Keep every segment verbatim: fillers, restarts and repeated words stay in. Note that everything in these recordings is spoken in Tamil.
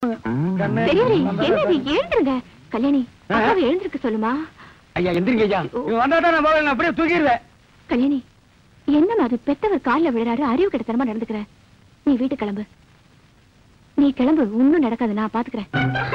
எழுந்துருங்க கல்யாணி, எழுந்திருக்க சொல்லுமா. ஐயா எந்திரிங்க ஐயா, வந்தாதான் நான் அப்படியே தூக்கிடுவேன். கல்யாணி, என்ன அது பெத்தவர் காலில் விழுறாரு, அறிவு கிட்டத்தனமா நடந்துக்கிற. நீ வீட்டு கிளம்பு, நீ கிளம்பு, ஒண்ணும் நடக்காது, நான் பாத்துக்கிறேன்.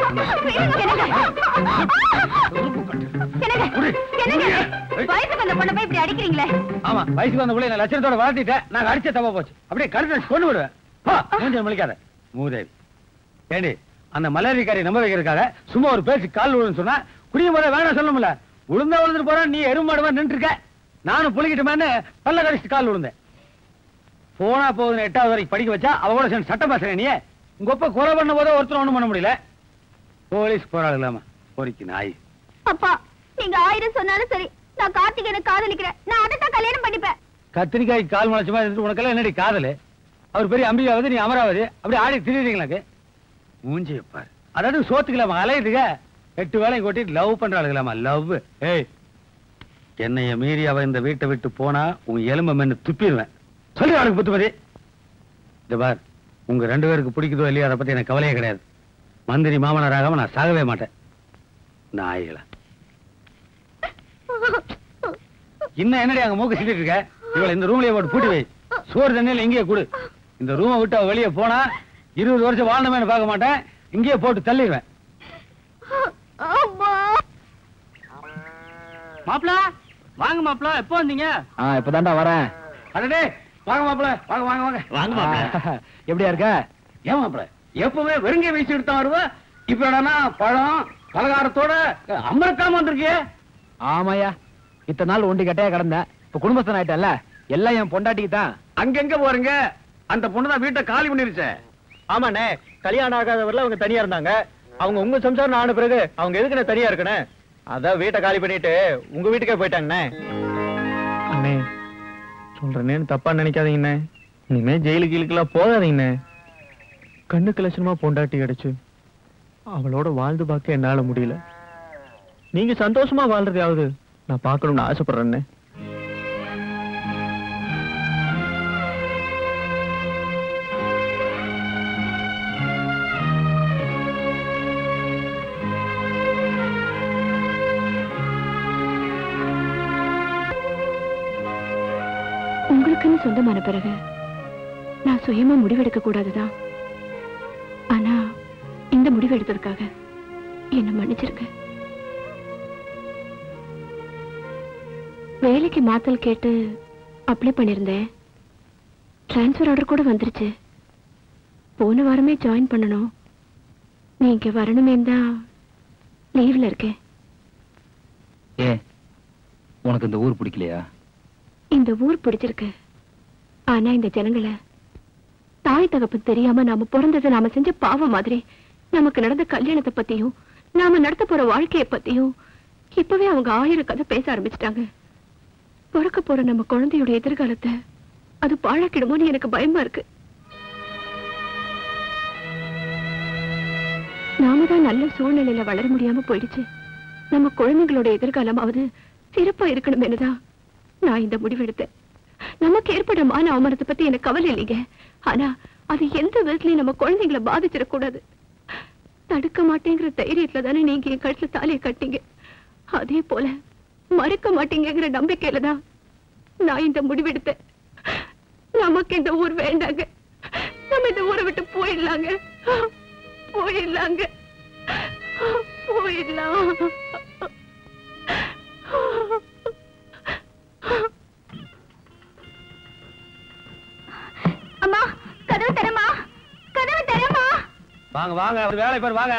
வயசுக்கு வந்த பொண்ணை போய் இப்படி அடிக்கிறீங்களே. ஆமா, வயசுக்கு வந்த பிள்ளை நான் லட்சணத்தோட வளர்த்திட்டேன், நான் அடிச்ச தப்பா போச்சு. அப்படியே கருத்து கொண்டு விடுவேன். மூஞ்சல் மலிக்காத மூதேவி. ஏண்டி, அந்த மலேரிக்காரி நம்ப வைக்கிறதுக்காக சும்மா ஒரு பேச்சு கால் விழுன்னு சொன்னா குடியும் போத வேணாம் சொல்லணும்ல. உளுந்தா விழுந்துட்டு போறான், நீ எருமாடுவா நின்று இருக்க. நானும் புளிக்கிட்டுமான்னு பல்ல கடிச்சிட்டு கால் விழுந்தேன். போனா போகுதுன்னு எட்டாவது வரைக்கும் படிக்க வச்சா அவ கூட சேர்ந்து சட்டம் பேசுறேன். நீ உங்க ஒப்ப கொலை பண்ண போதோ ஒருத்தர் ஒண்ணும் பண்ண முடியல. போலீஸ் போராடலாமா பொறிக்கு நாய். அப்பா, நீங்க ஆயிரம் சொன்னாலும் சரி, நான் கார்த்திகேயனை காதலிக்கிறேன். நான் அதைத்தான் கல்யாணம் பண்ணிப்பேன். கத்திரிக்காய் கால் முளைச்ச மாதிரி இருந்துட்டு உனக்கெல்லாம் என்னடி காதலு? அவர் பெரிய அம்பிகாவது, நீ அமராவது, அப்படி ஆடி திரியுறீங்களாக்கு. மூஞ்சி வைப்பாரு. அதாவது சோத்துக்கலாமா அலையுதுங்க. எட்டு வேலையும் கொட்டிட்டு லவ் பண்றாளுங்களாமா. லவ். ஏய், என்னைய மீறி அவ இந்த வீட்டை விட்டு போனா உன் எலும்பை மென்னு துப்பிடுவேன். சொல்லி அவனுக்கு புத்துமதி. இந்த பார், உங்க ரெண்டு பேருக்கு பிடிக்குதோ இல்லையோ அதை பத்தி எனக்கு கவலையே கிடையாது. மந்திரி மாமனாராகாம நான் சாகவே மாட்டேன். நாய்களா இன்னும் என்னடி அங்க மூக்க சிக்கிட்டு இருக்க? இவளை இந்த ரூம்லயே போட்டு பூட்டி வை. சோறு தண்ணியில இங்கேயே கொடு. இந்த ரூமை விட்டு அவ வெளியே போனா இருபது வருஷம் வாழணுமே பார்க்க மாட்டேன், இங்கேயே போட்டு தள்ளிடுவேன். மாப்பிள வாங்க. மாப்பிள எப்போ வந்தீங்க? இப்பதான்டா வரேன். அடடே வாங்க மாப்பிள, வாங்க வாங்க வாங்க வாங்க மாப்பிள. எப்படியா இருக்க? ஏன் மாப்பிள எப்பவுமே வெறுங்க வீசி எடுத்தா வருவ, இப்ப என்னன்னா பழம் பலகாரத்தோட அமர்க்காம வந்திருக்கிய? ஆமாயா, இத்தனை நாள் ஒண்டி கட்டையா கிடந்த, இப்ப குடும்பஸ்தன் ஆயிட்டல்ல, எல்லாம் என் பொண்டாட்டிக்கு தான். அங்கெங்க போறீங்க? அந்த பொண்ணுதான் வீட்டை காலி பண்ணிருச்சே. ஆமாண்ணே, கல்யாணம் ஆகாதவர்ல அவங்க தனியா இருந்தாங்க. அவங்க உங்க சம்சாரம் ஆன பிறகு அவங்க எதுக்குன்னு தனியா இருக்கணும், அதான் வீட்டை காலி பண்ணிட்டு உங்க வீட்டுக்கே போயிட்டாங்கண்ணே. அண்ணே சொல்றேன்னு தப்பா நினைக்காதீங்கண்ணே, இனிமே ஜெயிலுக்கு கீழுக்கெல்லாம் போகாதீங்கண்ணே. கண்ணுக்கு லட்சணமா பொண்டாட்டி கிடைச்சு அவளோட வாழ்ந்து பார்க்க என்னால முடியல. நீங்க சந்தோஷமா வாழ்றதையாவது நான் பார்க்கணும்னு ஆசைப்படுறேன்னு. உங்களுக்குன்னு சொந்தமான பிறகு நான் சுயமா முடிவெடுக்க கூடாதுதான். ஆனா இந்த முடிவு எடுத்ததுக்காக என்ன மன்னிச்சிருக்க. வேலைக்கு மாத்தல் கேட்டு அப்ளை பண்ணிருந்தேன். டிரான்ஸ்பர் ஆர்டர் கூட வந்துருச்சு. போன வாரமே ஜாயின் பண்ணணும். நீங்க வரணுமே தான் லீவ்ல இருக்கேன். ஏ, உனக்கு இந்த ஊர் பிடிக்கலையா? இந்த ஊர் பிடிச்சிருக்கு. ஆனா இந்த ஜனங்களை தாய் தகப்பு தெரியாம நாம பிறந்தது நாம செஞ்ச பாவம் மாதிரி நமக்கு நடந்த கல்யாணத்தை பத்தியும் நாம நடத்த போற வாழ்க்கைய பத்தியும் இப்பவே அவங்க ஆயிரம் கதை பேச ஆரம்பிச்சிட்டாங்க. பிறக்க போற நம்ம குழந்தையோட எதிர்காலத்தை அது பாழாக்கிடுமோன்னு எனக்கு பயமா இருக்கு. நாம தான் நல்ல சூழ்நிலையில வளர முடியாம போயிடுச்சு. நம்ம குழந்தைங்களோட எதிர்காலமாவது சிறப்பா இருக்கணும்னுதான் நான் இந்த முடிவெடுத்தேன். நமக்கு ஏற்பட மான அவமானத்தை பத்தி எனக்கு கவலை இல்லைங்க. ஆனா அது எந்த விதத்திலயும் நம்ம குழந்தைங்களை பாதிச்சிடக்கூடாது. தடுக்க மாட்டேங்கிற தைரியத்துல தானே நீங்க என் கழுத்துல தாலியை கட்டிங்க. அதே போல மறுக்க மாட்டீங்கிற நம்பிக்கையில தான் நான் இந்த முடிவெடுத்தேன். நமக்கு இந்த ஊர் வேண்டாங்க. நம்ம இந்த ஊரை விட்டு போயிடலாங்க. போயிடலாங்க போயிடலாம். அம்மா, கதவு தரமா, கதவு தரமா. வாங்க வாங்க, வேலை பாரு வாங்க.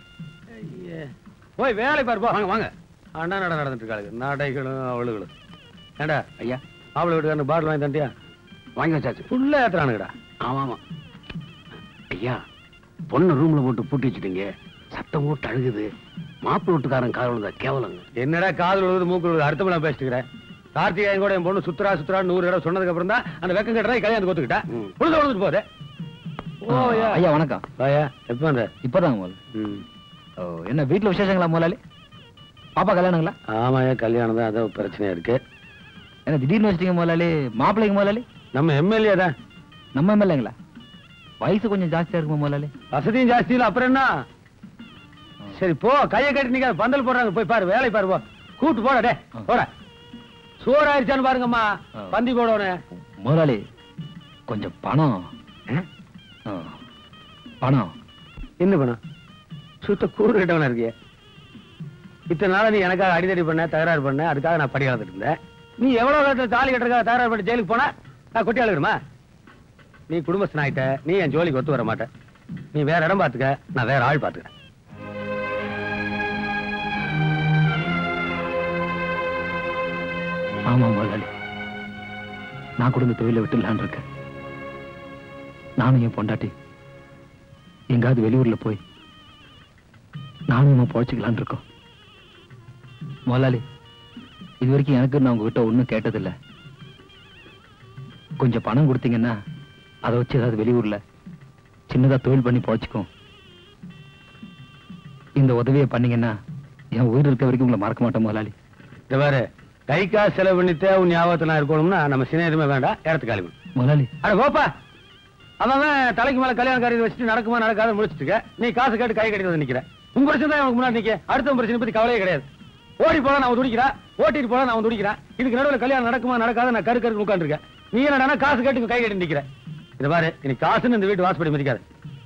போய் வேலை பாரு போ. வாங்க வாங்க. அண்ணா நட நடந்துட்டு இருக்காளுங்க, நாடைகளும் அவளுகளும். ஏண்டா ஐயா, அவளை வீட்டுக்காரனு பாட்டில் வாங்கி தண்டியா? வாங்கி வச்சாச்சு. ஃபுல்லா ஏத்துறானுங்கடா. ஆமா ஆமா ஐயா, பொண்ணு ரூம்ல போட்டு பூட்டி வச்சுட்டீங்க, சத்தம் போட்டு அழுகுது. மாப்பிள்ளை வீட்டுக்காரன் காதல் விழுந்தா கேவலங்க. என்னடா காதல் விழுது மூக்கு விழுது அர்த்தமெல்லாம் பேசிட்டுக்கிறேன். கார்த்திகேயன் கூட என் பொண்ணு சுத்துரா சுத்துரா நூறு இடம் சொன்னதுக்கு அப்புறம் தான் அந்த வெக்கம் கட்டுறா கல்யாணத்துக்கு ஒத்துக்கிட்டா. பொழுது விழுந்துட்டு போகுது. ஐயா வணக்கம். ஐயா எப்ப வந்த? இப்பதாங்க முதல்ல. என்ன வீட்டுல விசேஷங்களா முதலாளி? பாப்பா கல்யாணங்களா? ஆமாயா கல்யாணம் தான், அதான் பிரச்சனையா இருக்கு. என்ன திடீர்னு வச்சிட்டீங்க முதலாளி? மாப்பிள்ளைக்கு முதலாளி? நம்ம எம்எல்ஏ தான். நம்ம எம்எல்ஏங்களா? வயசு கொஞ்சம் ஜாஸ்தியா இருக்குமா முதலாளி? வசதியும் ஜாஸ்தி இல்ல, அப்புறம் என்ன? சரி போ, கையை கட்டி நீங்க பந்தல் போடுறாங்க, போய் பாரு, வேலை பாரு, போ. கூட்டு போட, டே போட. சோறு ஆயிடுச்சான்னு பாருங்கம்மா, பந்தி போடணும். முதலாளி கொஞ்சம் பணம். பணம் என்ன பணம்? சுத்த கூறு கிட்டவனா இருக்கிய. இத்தனை நாள நீ எனக்காக அடிதடி பண்ண, தகராறு பண்ண, அதுக்காக நான் படி வளர்த்துட்டு இருந்தேன். நீ எவ்வளவு காலத்துல தாலி கட்டுறதுக்காக தகராறு பண்ணி ஜெயிலுக்கு போனா நான் கொட்டி அழுகிறமா? நீ குடும்பஸ்தன் ஆயிட்ட, நீ என் ஜோலிக்கு ஒத்து வர மாட்டேன். நீ வேற இடம் பாத்துக்க, நான் வேற ஆள் பாத்துக்கிறேன். ஆமா முதலாளி, நான் கூட இந்த தொழிலை விட்டுலான் இருக்கேன். நானும் என் பொண்டாட்டி எங்காவது வெளியூர்ல போய் நானும் பொழைச்சிக்கலான் இருக்கோம். முதலாளி, இது வரைக்கும் எனக்கு நான் உங்ககிட்ட ஒன்னும் கேட்டதில்லை. கொஞ்சம் பணம் கொடுத்தீங்கன்னா அதை வச்சு ஏதாவது வெளியூர்ல சின்னதா தொழில் பண்ணி பொழைச்சிக்கும். இந்த உதவியை பண்ணீங்கன்னா என் உயிர் இருக்க வரைக்கும் உங்களை மறக்க மாட்டேன் முதலாளி. இந்த வேற கை காசு செலவு பண்ணிட்டு உன் ஞாபகத்தில் நான் இருக்கணும்னா நம்ம சின்ன வேண்டாம், இடத்து காலி முதலாளி. அட கோப்பா, அவன் தலைக்கு மேல கல்யாண காரியம் வச்சுட்டு நடக்குமா நடக்காத முடிச்சுட்டு நீ காசு கேட்டு கை கட்டி வந்து நிக்கிற. உங்க பிரச்சனை தான் எனக்கு முன்னாடி நிக்க, அடுத்த பிரச்சனை பத்தி கவலையே கிடையாது. ஓடி போல நான் துடிக்கிறேன், ஓட்டிட்டு போல நான் துடிக்கிறேன். இதுக்கு நடுவில் கல்யாணம் நடக்குமா நடக்காத நான் கரு கருக்கு உட்காந்துருக்கேன். நீ என்னடா காசு கேட்டு கை கட்டி நிக்கிற. இத பாரு, நீ காசுன்னு இந்த வீட்டு வாசப்படி மதிக்காது.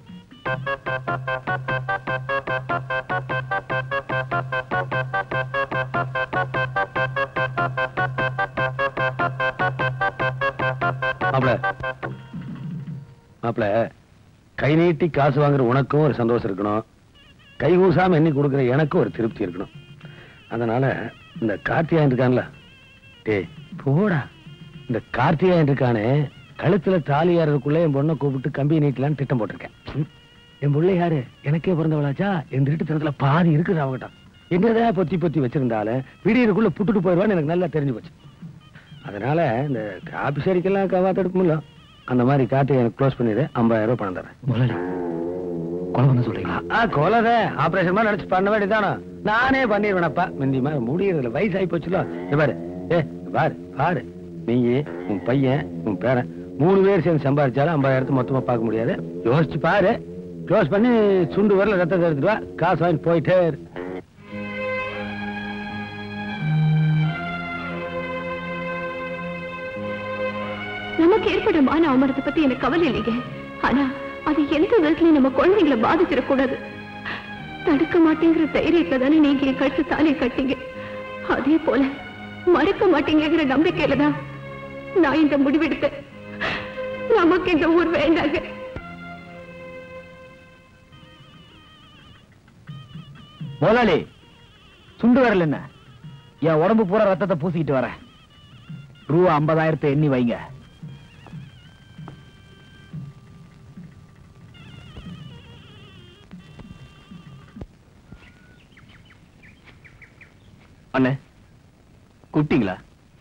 மாப்பிள மாப்பிள கை நீட்டி காசு வாங்குற உனக்கும் ஒரு சந்தோஷம் இருக்கணும், கை கூசாம எண்ணி கொடுக்குற எனக்கும் ஒரு திருப்தி இருக்கணும். அதனால இந்த கார்த்தியாயன் இருக்கான்ல, டேய் போடா, இந்த கார்த்தியாயன் இருக்கானே கழுத்துல தாலி ஏறதுக்குள்ள என் பொண்ணை கூப்பிட்டு கம்பி நீட்டலான்னு திட்டம் போட்டிருக்கேன். என் பிள்ளை யாரு, எனக்கே பிறந்தவளாச்சா, என் திருட்டுத்தனத்துல பாதி இருக்குது அவங்ககிட்ட. என்னதான் பொத்தி பொத்தி வச்சிருந்தாலும் விடியதுக்குள்ள புட்டுட்டு போயிடுவான்னு எனக்கு நல்லா தெரிஞ்சு போச்சு. அதனால இந்த ஆபிசரிக்கெல்லாம் காவாத்தெடுக்கும்ல, அந்த மாதிரி காட்டி எனக்கு க்ளோஸ் பண்ணிடு, ஐம்பதாயிரம் ரூபாய் பணம் தரேன். முதலாளி கொலை பண்ண சொல்றீங்களா? கொலத ஆபரேஷன் மாதிரி நினைச்சு பண்ண வேண்டியதானோ, நானே பண்ணிடுவேனப்பா. முந்தி மாதிரி முடியறதுல வயசாகி போச்சுல. பாரு ஏ பாரு பாரு, நீங்க உன் பையன் உன் பேரன் மூணு பேர் சேர்ந்து சம்பாதிச்சாலும் ஐம்பதாயிரத்து மொத்தமா பார்க்க முடியாது. யோசிச்சு பாரு, க்ளோஸ் பண்ணி சுண்டு வரல ரத்தத்தை எடுத்துட்டு வா, காசு வாங்கி போயிட்டே இரு. நமக்கு ஏற்படும் மான அவமானத்தை பத்தி எனக்கு கவலை இல்லைங்க. ஆனா அது எந்த விதத்துலயும் நம்ம குழந்தைங்களை பாதிச்சிடக்கூடாது. தடுக்க மாட்டேங்கிற தைரியத்துல தானே நீங்க என் கழுத்து தாலியை கட்டிங்க. அதே போல மறுக்க மாட்டேங்கிற நம்பிக்கையில தான் நான் இந்த முடிவெடுத்தேன். நமக்கு இந்த ஊர் வேண்டாங்க. முதலாளி, சுண்டு வரல என்ன, என் உடம்பு பூரா ரத்தத்தை பூசிக்கிட்டு வரேன். ரூபா ஐம்பதாயிரத்தை எண்ணி வைங்க. அண்ணே கூப்பிட்டீங்களா?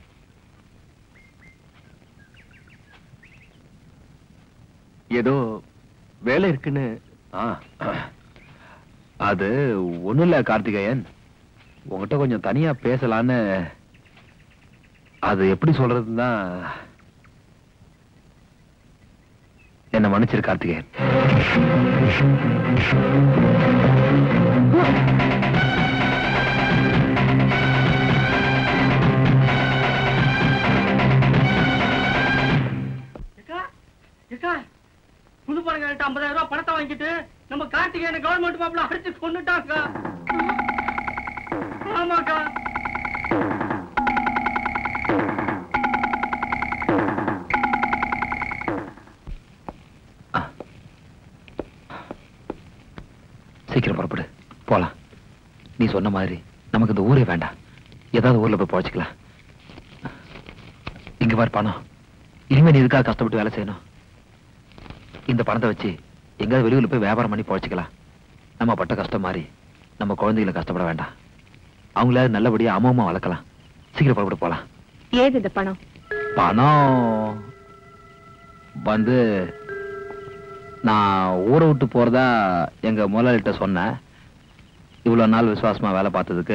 ஏதோ வேலை இருக்குன்னு. அது ஒண்ணும் இல்ல கார்த்திகேயன், உங்ககிட்ட கொஞ்சம் தனியா பேசலான்னு. அது எப்படி சொல்றதுன்னா, என்ன மன்னிச்சிரு கார்த்திகேயன். புது பணம் ஐம்பதாயிரம் ரூபாய் பணத்தை வாங்கிட்டு நம்ம கார்த்திகேயனை கவர்மெண்ட் மாப்பிள்ள அடிச்சு கொண்டுட்டாங்க. ஆமாக்கா. சீக்கிரம் புறப்படு, போலாம். நீ சொன்ன மாதிரி நமக்கு இந்த ஊரே வேண்டாம், ஏதாவது ஊர்ல போய் பொழைச்சிக்கலாம். இங்க பாரு பணம், இனிமே நீ இதுக்காக கஷ்டப்பட்டு வேலை செய்யணும். இந்த பணத்தை வச்சு எங்காவது வெளியூர்ல போய் வியாபாரம் பண்ணி பொழைச்சிக்கலாம். நம்ம பட்ட கஷ்டம் மாதிரி நம்ம குழந்தைகளை கஷ்டப்பட வேண்டாம். அவங்கள நல்லபடியா அம்மா வளர்க்கலாம். சீக்கிரம் புறப்பட்டு போலாம். ஏது இந்த பணம்? பணம் வந்து நான் ஊரை விட்டு போறதா எங்க முதலாளிகிட்ட சொன்னேன். இவ்வளவு நாள் விசுவாசமா வேலை பார்த்ததுக்கு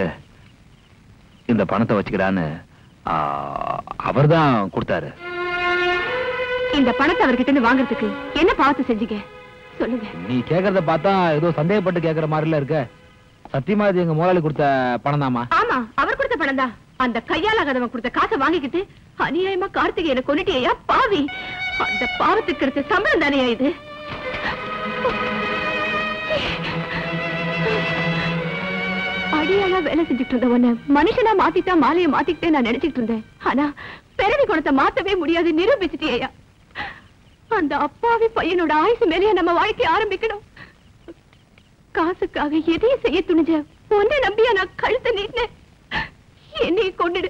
இந்த பணத்தை வச்சுக்கிறான்னு அவர் தான் கொடுத்தாரு. இந்த பணத்தை அவர்கிட்ட இருந்து வாங்குறதுக்கு என்ன பாவத்தை செஞ்சீங்க சொல்லுங்க. நீ கேக்குறத பார்த்தா ஏதோ சந்தேகப்பட்டு கேக்குற மாதிரில இருக்க. சத்தியமா இது எங்க முதலாளி கொடுத்த பணம் தாமா? ஆமா, அவர் கொடுத்த பணம் தான். அந்த கையாலாகாதவன் கொடுத்த காசை வாங்கிக்கிட்டு அநியாயமா கார்த்திகேயனை கொன்னுட்டியா பாவி. அந்த பாவத்துக்கு எடுத்த சம்பளம் தானேயா இது? அடியாளா வேலை செஞ்சுட்டு இருந்த உன்னை மனுஷனா மாத்திட்டா மாலையை மாத்திக்கிட்டே நான் நினைச்சிட்டு இருந்தேன். ஆனா பிறவி குணத்தை மாத்தவே முடியாது நிரூபிச்சுட்டியா. அந்த அப்பாவி பையனோட ஆயுசு மேலேயே நம்ம வாழ்க்கை ஆரம்பிக்கணும். காசுக்காக எதையும் செய்ய துணிஞ்ச உன்னை நம்பியா நான் கழுத்தை நீட்டினேன். என்னைய கொண்டுடு.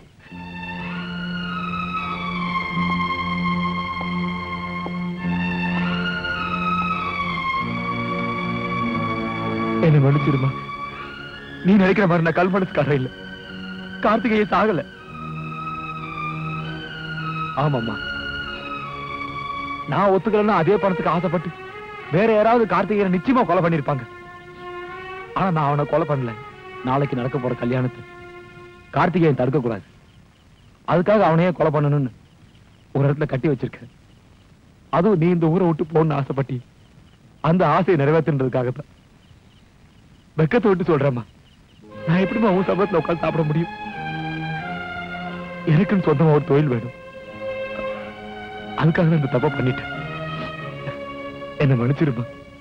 என்ன மன்னிச்சிருமா. நீ நினைக்கிற மாதிரி நான் கல் மனசுக்காரன் இல்ல. கார்த்திகையை சாகல. ஆமாம்மா, நான் ஒத்துக்கலன்னா அதே பணத்துக்கு ஆசைப்பட்டு வேற யாராவது கார்த்திகையை நிச்சயமா கொலை பண்ணிருப்பாங்க. ஆனா நான் அவனை கொலை பண்ணல. நாளைக்கு நடக்க போற கல்யாணத்தை கார்த்திகேயன் தடுக்க கூடாது. அதுக்காக அவனையே கொலை பண்ணணும்னு ஒரு இடத்துல கட்டி வச்சிருக்க. அதுவும் நீ இந்த ஊரை விட்டு போகணும்னு ஆசைப்பட்டி அந்த ஆசையை நிறைவேற்றுன்றதுக்காகத்தான். வெக்கத்தை விட்டு சொல்றேம்மா, நான் எப்படிமா உன் சம்பளத்துல உட்காந்து சாப்பிட முடியும்? எனக்குன்னு சொந்தமா ஒரு தொழில் வேணும். அதுக்காக இந்த தப்பா பண்ணிட்டேன். என்ன மன்னிச்சிருமா.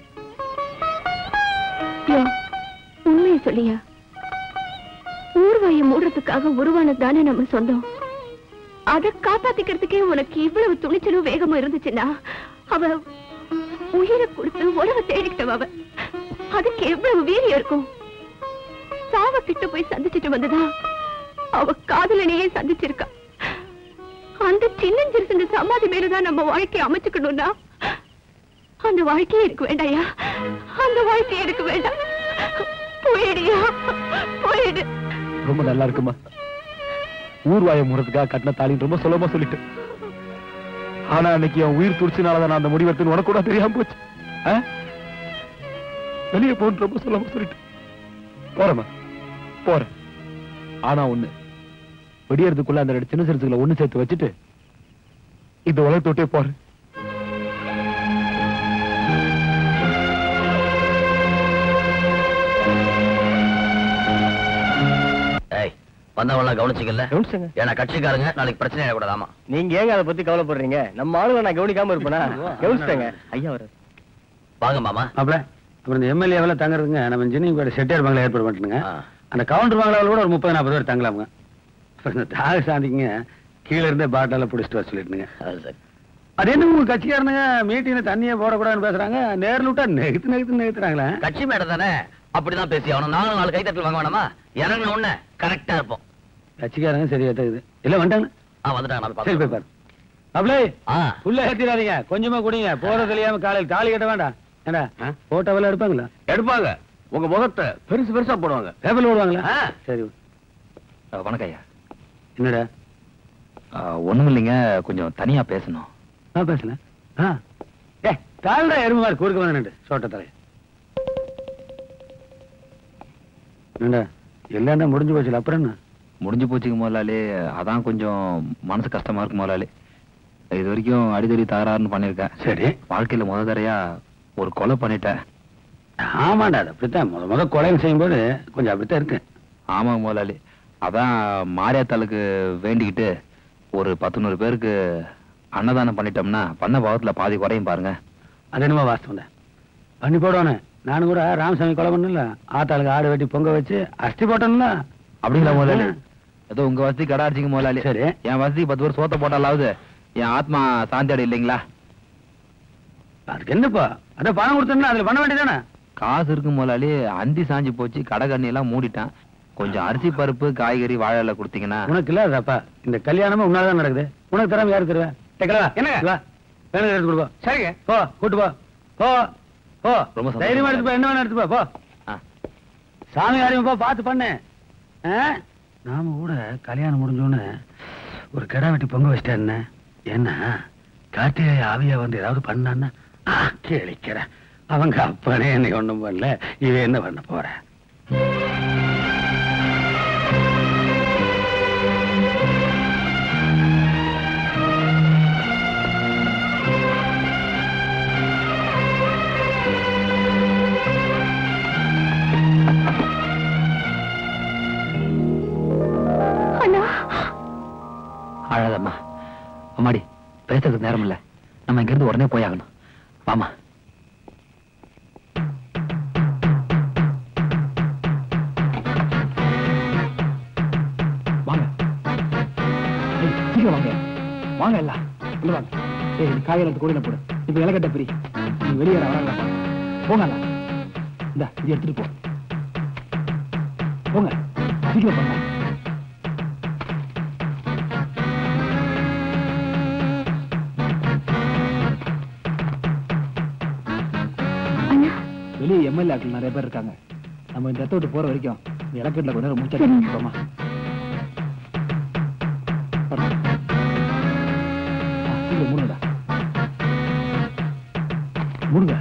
உண்மையை சொல்லியா? ஊர்வாயை மூடுறதுக்காக உருவானதானே நம்ம சொந்தம். அதை காப்பாத்திக்கிறதுக்கே உனக்கு இவ்வளவு துணிச்சலும் வேகமும் இருந்துச்சுன்னா அவ உயிரை கொடுத்து உறவை தேடிக்கிட்டவ. அதுக்கு எவ்வளவு வீரியம் இருக்கும். சாவ கிட்ட போய் சந்திச்சுட்டு வந்ததா அவ காதலனையே சந்திச்சிருக்கா. அந்த சின்னஞ்சிறுசுங்க சமாதி மேலதான் நம்ம வாழ்க்கையை அமைச்சுக்கணும்னா அந்த வாழ்க்கையே எனக்கு வேண்டாயா. அந்த வாழ்க்கையை எனக்கு வேண்டாம். போயிடியா, போயிடு. ரொம்ப நல்லா இருக்குமா. ஊர்வாய முறதுக்காக கட்டின தாலின்னு ரொம்ப சுலபமா சொல்லிட்டு. ஆனா அன்னைக்கு என் உயிர் துடிச்சனாலதான் நான் அந்த முடிவெடுத்து உனக்கு கூட தெரியாம போச்சு. வெளியே போன்னு ரொம்ப சுலபமா சொல்லிட்டு போறேம்மா, போறேன். ஆனா ஒண்ணு, வெடியறதுக்குள்ள அந்த ரெண்டு சின்ன சிறுசுகளை ஒண்ணு சேர்த்து வச்சுட்டு இந்த உலகத்தை விட்டே போறேன். வந்தவெல்லாம் கவனிச்சுக்கல. ஏன்னா கட்சிக்காரங்க நாளைக்கு பிரச்சனை ஆகக்கூடாதாமா. நீங்க ஏங்க அதை பத்தி கவலைப்படுறீங்க? நம்ம ஆளுங்க நான் கவனிக்காம இருப்பேனா? கவனிச்சுட்டேங்க ஐயா. வர வாங்க மாமா. அப்ப அப்புறம் இந்த எம்எல்ஏ தங்குறதுங்க நம்ம இன்ஜினியரிங் செட்டியார் பங்களா ஏற்பாடு பண்ணிட்டுங்க. அந்த கவுண்டர் பங்களாவில் கூட ஒரு முப்பது நாற்பது பேர் தங்கலாமுங்க. அப்புறம் இந்த தாக சாந்திங்க கீழே இருந்தே பாட்டெல்லாம் பிடிச்சிட்டு வர சொல்லிட்டுங்க. அது என்ன உங்க கட்சிக்காரனுங்க மீட்டிங்ல தண்ணியே போடக்கூடாதுன்னு பேசுறாங்க. நேரில் விட்டா நெகுத்து நெகுத்து நெகுத்துறாங்களே. கட்சி மேடம் தானே, அப்படிதான் பேசி அவனை நானும் நாலு கைத்தட்டல் வாங்க வேணாமா? இறங்கின உடனே கரெக்டா இருப்போம். கட்சிக்காரங்க சரியா இருக்குது. இல்ல வந்துட்டாங்க. ஆ வந்துட்டாங்க. சரி போய் பாரு. அப்படியே உள்ள ஏத்திடாதீங்க, கொஞ்சமா குடிங்க. போற தெரியாம காலையில் தாலி கட்ட வேண்டாம். ஏண்டா போட்டோவெல்லாம் எடுப்பாங்களா? எடுப்பாங்க. உங்க முகத்தை பெருசு பெருசா போடுவாங்க. பேப்பர்ல போடுவாங்களா? சரி. வணக்கம் ஐயா. என்னடா? ஒண்ணும் இல்லைங்க, கொஞ்சம் தனியா பேசணும். நான் பேசல. ஏ தாழ்டா எருமை மாதிரி குறுக்க வந்து சோட்ட தலை. என்னடா எல்லாம் தான் முடிஞ்சு போச்சு. அப்புறம் என்ன? முடிஞ்சு போச்சுங்க முதலாளி. அதான் கொஞ்சம் மனசு கஷ்டமா இருக்கு முதலாளி. இது வரைக்கும் அடிதடி தகராறுன்னு பண்ணிருக்கேன். சரி. வாழ்க்கையில முத தரையா ஒரு கொலை பண்ணிட்டேன். ஆமாண்டா, அது அப்படித்தான். முத முத கொலைன்னு செய்யும்போது கொஞ்சம் அப்படித்தான் இருக்கு. ஆமாங்க முதலாளி. அதான் மாரியாத்தாளுக்கு வேண்டிக்கிட்டு ஒரு பத்து நூறு பேருக்கு அன்னதானம் பண்ணிட்டோம்னா பண்ண பாவத்துல பாதி குறையும் பாருங்க. அது என்னமோ வாஸ்தவம் தான். பண்ணி போடணும். நானும் கூட ராமசாமி கொலை பண்ணல, ஆத்தாளுக்கு ஆடு வெட்டி பொங்க வச்சு அஸ்தி போட்டோம்ல. அப்படிங்களா முதலாளி? ஏதோ உங்க வசதி கடை அடிச்சிங்க முதலாளி. சரி. என் வசதி பத்து பேர் சோத்த போட்டாலாவது என் ஆத்மா சாந்தி அடை இல்லைங்களா? அதுக்கு என்னப்பா, அதான் பணம் கொடுத்தா அதுல பண்ண வேண்டியதானே? காசு இருக்கு முதலாளி. அந்தி சாஞ்சி போச்சு, கடை கண்ணி எல்லாம் மூடிட்டான். கொஞ்சம் அரிசி பருப்பு காய்கறி வாழை எல்லாம் கொடுத்தீங்கன்னா. உனக்கு இல்லாதப்பா, இந்த கல்யாணமே உன்னாலதான் நடக்குது. உனக்கு தராம யாரு தருவேன்? என்ன வேணும் எடுத்து கொடுப்போம். சரிங்க, போ கூட்டு போ. போ போ, ரொம்ப தைரியமா எடுத்து போ. என்ன வேணும் எடுத்து போ. சாமி யாரையும் போ, பார்த்து பண்ணு. நாம கூட கல்யாணம் முடிஞ்சோன்னு ஒரு கிடா வெட்டி பொங்க வச்சிட்டேன். என்ன கார்த்திகை ஆவியா வந்து ஏதாவது பண்ணான்னா கேளிக்கிறேன். அவங்க அப்பனே என்னை ஒண்ணும் பண்ணல, இவ என்ன பண்ண போற? பேசுறதுக்கு நேரம் இல்ல. நம்ம இங்க இருந்து உடனே போயாகணும். வாமா. வாங்க சீக்கிரம் வாங்க. வாங்க எல்லாம் உள்ள வாங்க. ஏய் நீ காய்கறி கூடையில போடு. இப்ப இலக்கட்ட பிரி. நீ வெளியே வராங்க. போங்க. இந்த இது எடுத்துட்டு போ. போங்க சீக்கிரம் போங்க. வெளியே எம்எல்ஏ ஆட்கள் நிறைய பேர் இருக்காங்க. நம்ம இந்த இடத்த விட்டு போற வரைக்கும் இந்த இலக்கட்டில் கொஞ்ச நேரம் மூச்சா போமா. சீக்கிரம் மூணுடா. மூடுங்க.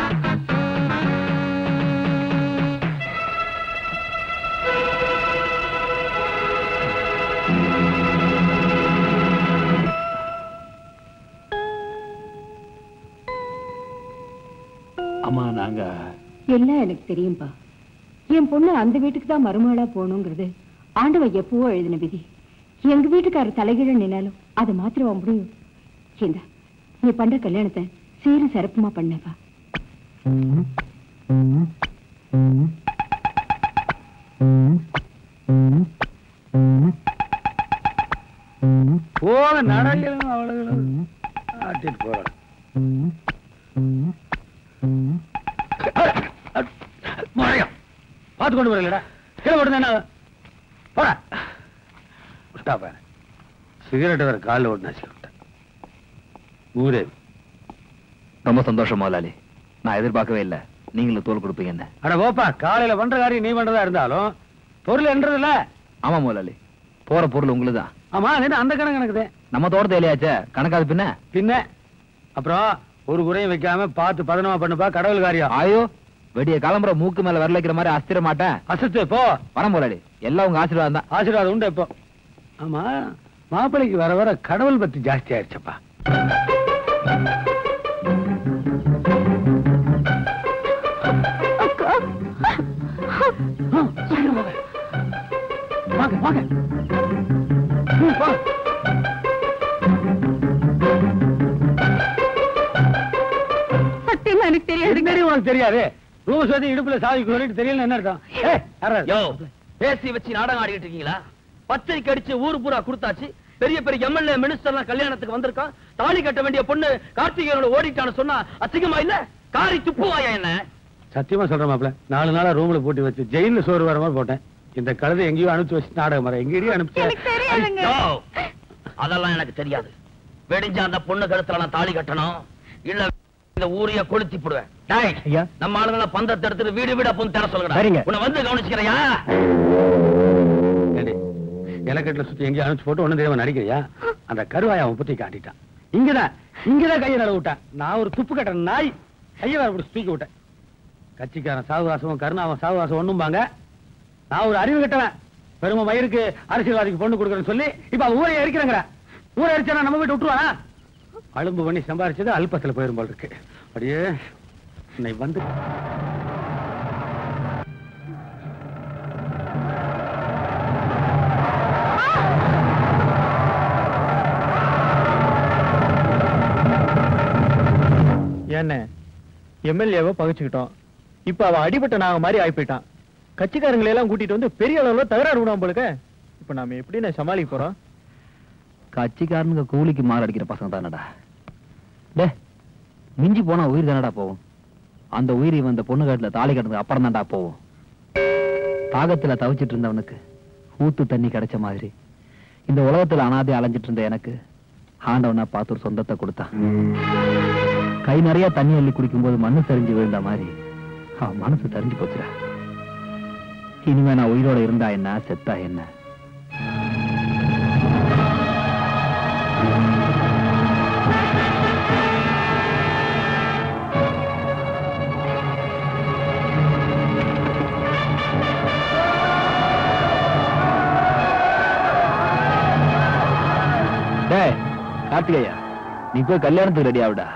அம்மா நாங்க எல்லாம் எனக்கு தெரியும்பா. என் பொண்ணு அந்த வீட்டுக்கு தான் மருமகளா போகணுங்கிறது ஆண்டவன் எப்பவோ எழுதின விதி. எங்க வீட்டுக்காரர் தலைகீழ நின்னாலும் அதை மாத்திரம் முடியும். இந்த நீ பண்ற கல்யாணத்தை சீரும் சிறப்புமா பண்ணப்பா. போக நடக்கணும் அவ்வளவு ஆட்டிட்டு போற. பார்த்து கொண்டு வரலடா. கீழே போட்டு போற. சிகரெட் வேற காலில் ஓட்டு ஊரே. ரொம்ப சந்தோஷம் முதலாளி. நான் எதிர்பார்க்கவே இல்லை நீங்களும் தோல் கொடுப்பீங்கன்னு. அட போப்பா, காலையில பண்ற காரியம் நீ பண்றதா இருந்தாலும் பொருள் என்றதில்ல. ஆமா முதலாளி, போற பொருள் உங்களுதான். ஆமா அந்த கணக்கு கணக்குது. நம்ம தோட்டத்தை இல்லையாச்சே கணக்காது பின்ன பின்ன. அப்புறம் ஒரு குறையும் வைக்காம பார்த்து பதனமா பண்ணுப்பா. கடவுள் காரியம். ஆயோ வெடிய கிளம்புற மூக்கு மேல வரல வைக்கிற மாதிரி அஸ்திர மாட்டேன். அசத்து போ. வர முதலாளி, எல்லாம் உங்க ஆசீர்வாதம் தான். ஆசீர்வாதம் உண்டு. இப்போ ஆமா மாப்பிள்ளைக்கு வர வர கடவுள் பத்தி ஜாஸ்தி ஆயிடுச்சப்பா. வாங்க வாங்க. சத்தியமா எனக்கு தெரியாது. உனக்கு தெரியாது. ரூம் சொல்லி இடுப்புல சாதிக்கு சொல்லிட்டு தெரியல என்ன அர்த்தம்? பேசி வச்சு நாடகம் ஆடிட்டு இருக்கீங்களா? பத்திரிக்கை அடிச்சு ஊரு பூரா கொடுத்தாச்சு. பெரிய பெரிய எம்எல்ஏ மினிஸ்டர் கல்யாணத்துக்கு வந்திருக்கான். தாலி கட்ட வேண்டிய பொண்ணு கார்த்திகேயனோட ஓடிட்டான்னு சொன்னா அசிங்கமா இல்ல? காரி துப்புவாயா என்ன? சத்தியமா சொல்ற மாப்ள, நாலு நாளா ரூம்ல போட்டு வச்சு ஜெயில சோறு வர மாதிரி போட்டேன். இந்த கழுதை எங்கேயோ அனுப்பிச்சு வச்சு நாடகம் வர எங்கேயோ அனுப்பிச்சு. அதெல்லாம் எனக்கு தெரியாது. வெடிஞ்ச அந்த பொண்ணு கழுத்துல நான் தாலி கட்டணும் இல்ல இந்த ஊரைய கொளுத்தி போடுவேன். நம்ம ஆளுங்களை பந்தத்தை எடுத்துட்டு வீடு வீடா போய் தர சொல்லுங்க. உன்னை வந்து கவனிச்சுக்கிறையா? இலக்கட்டில சுத்தி எங்கேயும் அனுப்பிச்சு போட்டு ஒண்ணு தெரியாம நடிக்கிறியா? அந்த கருவாய அவன் புத்தி காட்டிட்டான். இங்கதான் இங்கதான் கையை நட விட்டான். நான் ஒரு துப்பு கட்ட நாய் கையை வேற இப்படி தூக்கி விட்டேன். கட்சிக்காரன் சாவுவாசமும் கருணாவன் சாவுவாசம் ஒண்ணும்பாங்க. நான் ஒரு அறிவு கட்டவன். பெருமை மயிருக்கு அரசியல்வாதிக்கு பொண்ணு கொடுக்கறேன்னு சொல்லி இப்ப அவன் ஊரை எரிக்கிறாங்க. ஊரை எரிச்சா நம்ம வீட்டு விட்டுருவானா? அலும்பு பண்ணி சம்பாரிச்சது அல்பத்துல போயிரும் போல் இருக்கு. அப்படியே இன்னைக்கு வந்து என்ன எம்எல்ஏவை பகிச்சுக்கிட்டோம். இப்ப அவ அடிபட்ட நாங்க மாதிரி ஆகி போயிட்டான். கட்சிக்காரங்களை எல்லாம் கூட்டிட்டு வந்து பெரிய அளவுல தகராறு விடாம போலுக்க. இப்ப நாம எப்படி நான் சமாளிக்க போறோம்? கட்சிக்காரனுக்கு கூலிக்கு மாறு அடிக்கிற பசங்க தானடா. டே மிஞ்சி போனா உயிர் தானடா போகும். அந்த உயிரி வந்த பொண்ணு காட்டுல தாலி கட்டுறதுக்கு அப்புறம் தான்டா போகும். தாகத்துல தவிச்சிட்டு இருந்தவனுக்கு ஊத்து தண்ணி கிடைச்ச மாதிரி இந்த உலகத்துல அனாதை அலைஞ்சிட்டு இருந்த எனக்கு ஆண்டவனா பார்த்து ஒரு சொந்தத்தை கொடுத்தான். கை நிறைய தண்ணி அள்ளி குடிக்கும் போது மண்ணு தெரிஞ்சு விழுந்த மாதிரி அவன் மனசு தெரிஞ்சு போச்சுடா. இனிமே நான் உயிரோட இருந்தா என்ன செத்தா என்ன? டேய் கார்த்திகையா, நீ போய் கல்யாணத்துக்கு ரெடி ஆகுடா.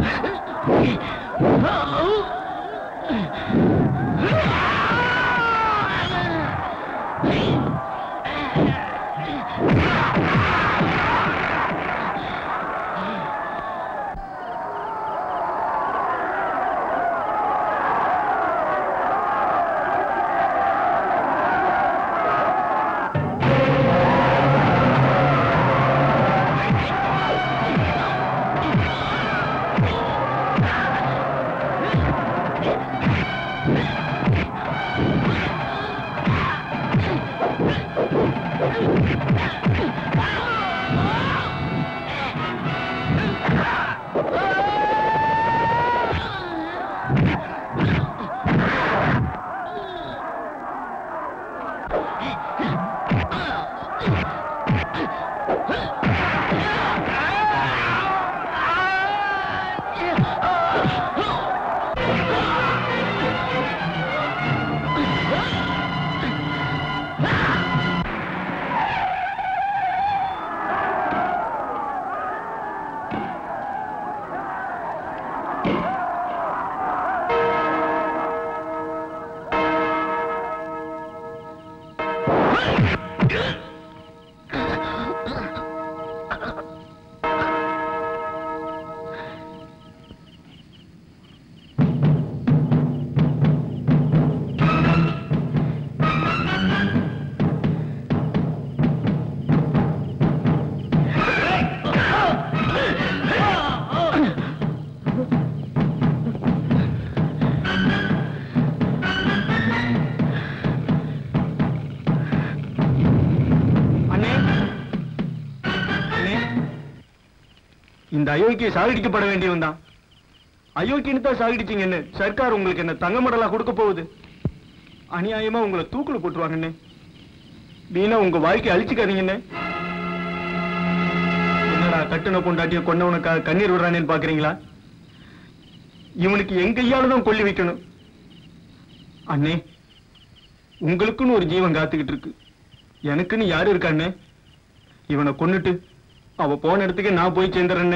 இந்த அயோக்கிய சாகடிக்கப்பட வேண்டியவன் தான். அயோக்கியன்னு தான் சாகடிச்சீங்கன்னு சர்க்கார் உங்களுக்கு என்ன தங்க மடலா கொடுக்க போகுது? அநியாயமா உங்களை தூக்குல போட்டுருவாங்கன்னு. வீணா உங்க வாழ்க்கை அழிச்சுக்காதீங்கன்னு. என்னடா கட்டுன பொண்டாட்டிய கொண்டவனுக்காக கண்ணீர் விடுறானேன்னு பாக்குறீங்களா? இவனுக்கு எங்க கையாலதான் கொல்லி வைக்கணும். அண்ணே, உங்களுக்குன்னு ஒரு ஜீவன் காத்துக்கிட்டு இருக்கு. எனக்குன்னு யாரு இருக்காண்ணே? இவனை கொன்னுட்டு அவ போன இடத்துக்கு நான் போய் சேர்ந்துறேன்னு.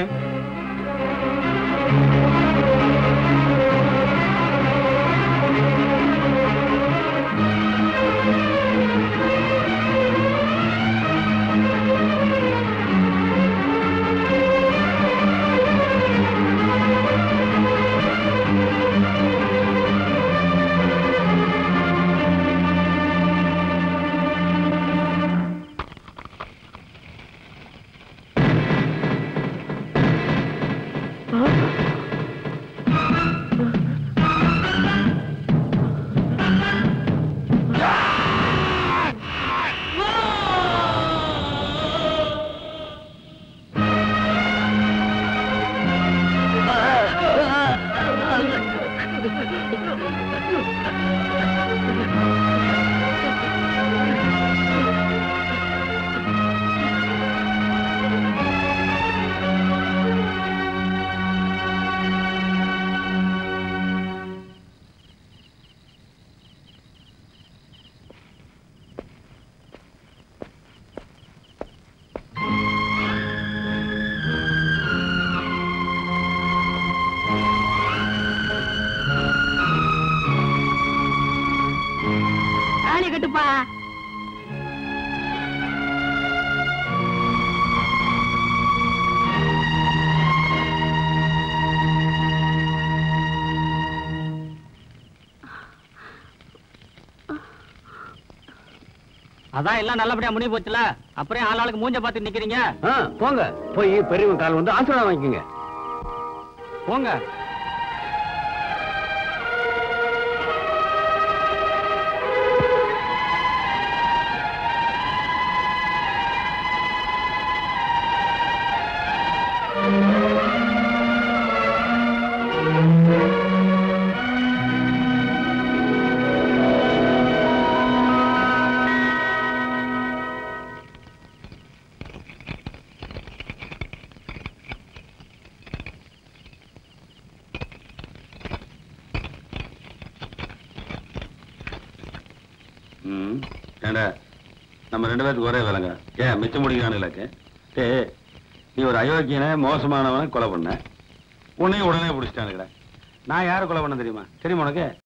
அதான் எல்லாம் நல்லபடியா முடிவு போச்சுல, அப்புறம் ஆளாளுக்கு மூஞ்ச பார்த்து நிக்கிறீங்க. போங்க, போய் பெரியவங்க கால் வந்து ஆசீர்வாதம் வாங்கிக்கங்க. போங்க. நம்ம ரெண்டு பேருக்கு ஒரே வேலைங்க. ஏன் மிச்சம் முடிக்கிறான்னு இலக்கு? நீ ஒரு அயோக்கியனை மோசமானவனை கொலை பண்ண, உன்னையும் உடனே பிடிச்சிட்டானுங்கடா. நான் யாரை கொலை பண்ண தெரியுமா? தெரியுமா உனக்கு?